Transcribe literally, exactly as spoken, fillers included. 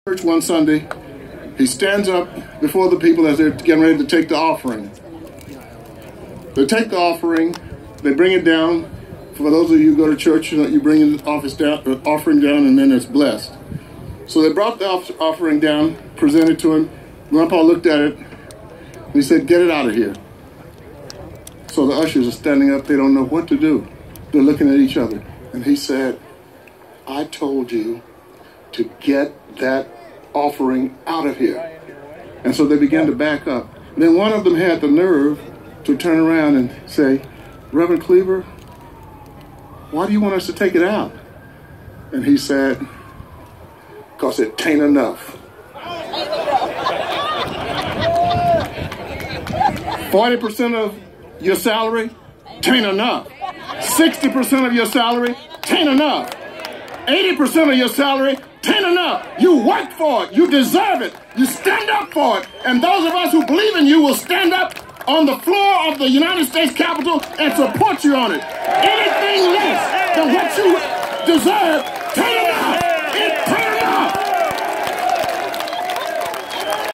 Church one Sunday, he stands up before the people as they're getting ready to take the offering. They take the offering, they bring it down. For those of you who go to church, you know, you bring the office down, the offering down, and then it's blessed. So they brought the offering down, presented to him. Grandpa looked at it, and he said, "Get it out of here." So the ushers are standing up, they don't know what to do. They're looking at each other. And he said, "I told you to get that offering out of here." And so they began to back up. And then one of them had the nerve to turn around and say, "Reverend Cleaver, why do you want us to take it out?" And he said, "Because it ain't enough." forty percent of your salary, ain't enough. sixty percent of your salary, ain't enough. eighty percent of your salary, ain't enough. You work for it. You deserve it. You stand up for it. And those of us who believe in you will stand up on the floor of the United States Capitol and support you on it. Anything less than what you deserve, ain't enough.